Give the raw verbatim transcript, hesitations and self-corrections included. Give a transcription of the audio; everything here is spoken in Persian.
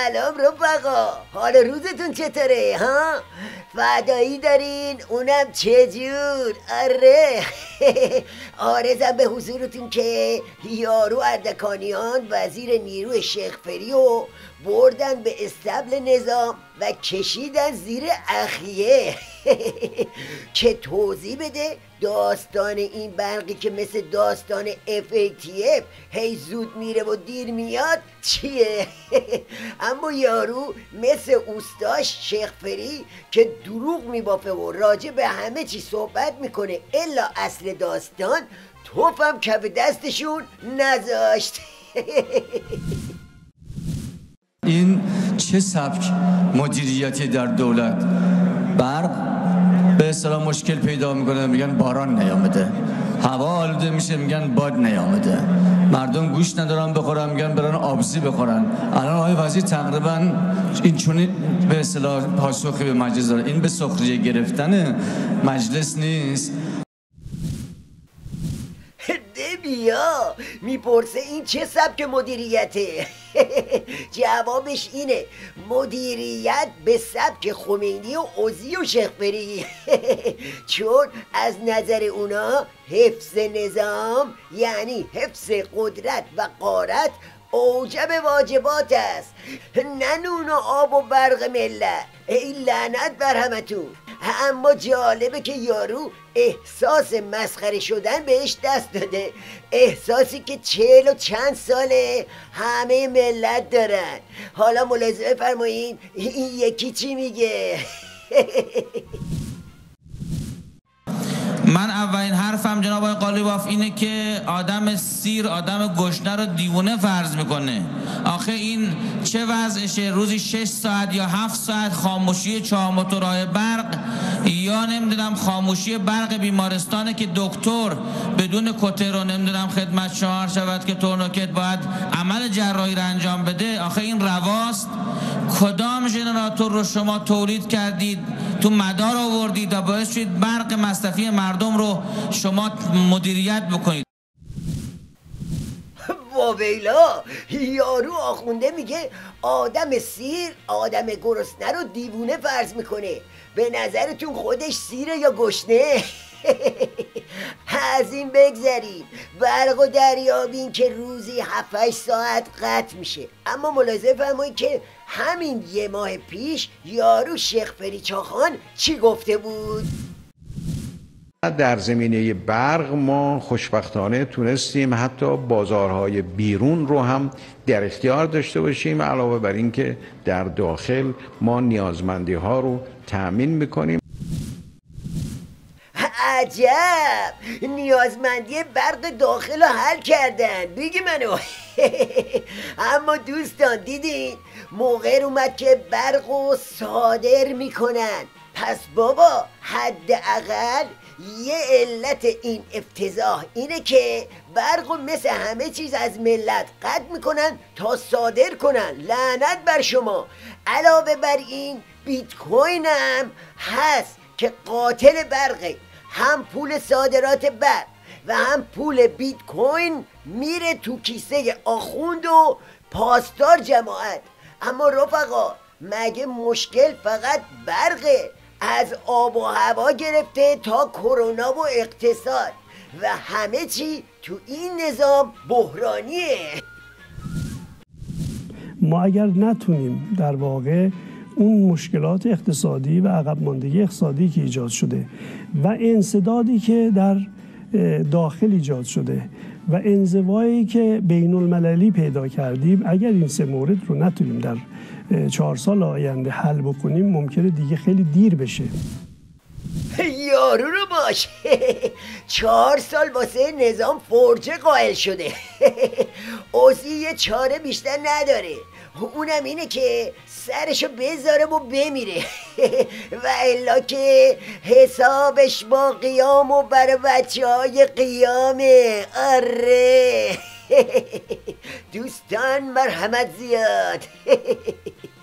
سلام رفقا، حال روزتون چطوره ها؟ فدایی دارین؟ اونم چجور؟ آره آرزم به حضورتون که یارو اردکانیان وزیر نیروی شیخ فری رو بردن به استبل نظام و کشیدن زیر اخیه که توضیح بده داستان این برقی که مثل داستان اف ای تی اف هی زود میره و دیر میاد چیه؟ اما یارو مثل اوستاش شیخ فری که دروغ میبافه و راجع به همه چی صحبت میکنه الا اصل داستان توفم کف دستشون نذاشت. این چه سبک مدیریتی در دولت؟ برق به اصطلاح مشکل پیدا میکنه، میگن باران نیامده، هوا آلوده میشه میگن باد نیامده، مردم گوش ندارن بخورن میگن برن آبزی بخورن. الان آقای وزیر تقریبا این چون به اصطلاح پاسخی به مجلس داره، این به سخریه گرفتن مجلس نیست. بیا میپرسه این چه سبک مدیریته؟ جوابش اینه مدیریت به سبک خمینی و عزی و شیخ فری. چون از نظر اونا حفظ نظام یعنی حفظ قدرت و غارت اوجب واجبات است، نه نون و آب و برق ملت. ای لعنت بر همتون. اما جالبه که یارو احساس مسخره شدن بهش دست داده، احساسی که چهل و چند ساله همه ملت دارن. حالا ملاحظه فرمایین این یکی چی میگه؟ من اولین حرفم جناب آقای قالیباف اینه که آدم سیر آدم گشنه رو دیوونه فرض میکنه. آخه این چه وضعشه؟ روزی شش ساعت یا هفت ساعت خاموشی چهار موتورهای برق، یا نمیدونم خاموشی برق بیمارستانه که دکتر بدون کته رو نمیدونم خدمت شما شود که تورنوکت باید عمل جراحی رو انجام بده. آخه این رواست؟ کدام ژنراتور رو شما تولید کردید تو مدار آوردید و باعث شدید برق مصرفی مردم رو شما مدیریت بکنید؟ واویلا، یارو آخونده میگه آدم سیر آدم گرسنه رو دیوونه فرض میکنه. به نظرتون خودش سیره یا گشنه؟ از این بگذریم، برق و دریابین که روزی هفت ساعت قطع میشه. اما ملاحظه فرمایید که همین یه ماه پیش یارو شیخ فری چاخان چی گفته بود؟ در زمینه برق ما خوشبختانه تونستیم حتی بازارهای بیرون رو هم در اختیار داشته باشیم، علاوه بر این که در داخل ما نیازمندی ها رو تأمین میکنیم. عجب، نیازمندی برق داخل رو حل کردن، بگی منو. اما دوستان دیدین موقع اومد که برق رو صادر میکنن. پس بابا حداقل یه علت این افتضاح اینه که برق رو مثل همه چیز از ملت قطع میکنن تا صادر کنن. لعنت بر شما. علاوه بر این بیت کوین هم هست که قاتل برقه. هم پول صادرات برق و هم پول بیت کوین میره تو کیسه آخوند و پاسدار جماعت. اما رفقا مگه مشکل فقط برقه؟ از آب و هوا گرفته تا کرونا و اقتصاد و همه چی تو این نظام بحرانیه. ما اگر نتونیم در واقع اون مشکلات اقتصادی و عقب ماندگی اقتصادی که ایجاد شده و انسدادی که در داخل ایجاد شده و انزوایی که بین المللی پیدا کردیم، اگر این سه مورد رو نتونیم در چهار سال آینده حل بکنیم ممکنه دیگه خیلی دیر بشه. یارو رو باش. چهار سال واسه نظام فرجه قائل شده. اوزی یه چاره بیشتر نداره، اونم اینه که سرشو بذاره و بمیره. و الا که حسابش با قیام و بر بچه های قیامه. آره دوستان مرحمت زیاد.